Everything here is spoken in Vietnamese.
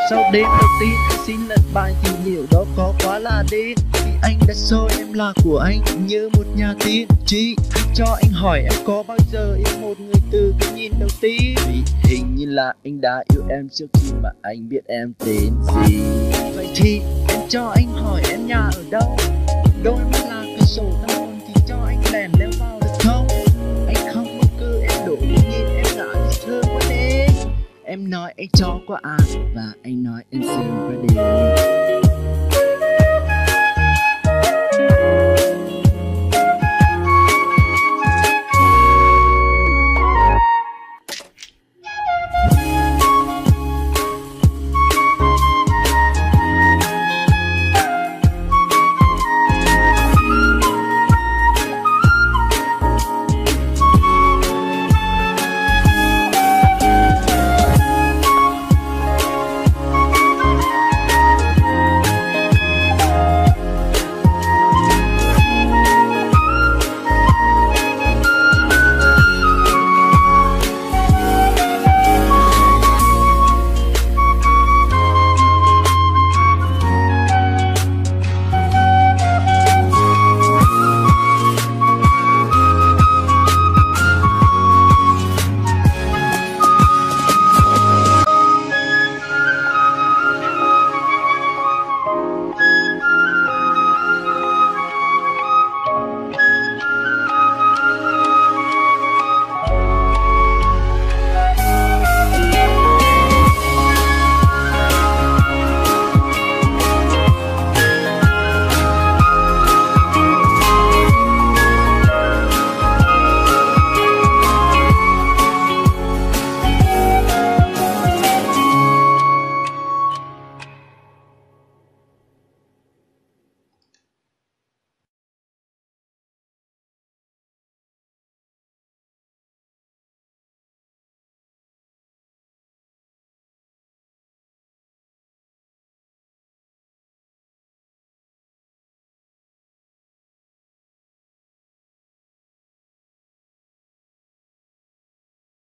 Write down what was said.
Sau đêm đầu tiên anh xin lật bài thì liệu đó có quá là điên. Vì anh đã coi em là của anh như một nhà tiên tri. Cho anh hỏi em có bao giờ yêu một người từ cái nhìn đầu tiên? Vì hình như là anh đã yêu em trước khi mà anh biết em tên gì. Vậy thì em cho anh hỏi em nhà ở đâu? Đôi mắt là cửa sổ tâm hồn thì cho anh lèn leo vào được không? Anh không bất cứ em đổ nhìn em đã thì thơ quá đấy. Em nói anh cho qua và anh nói em xin qua đi.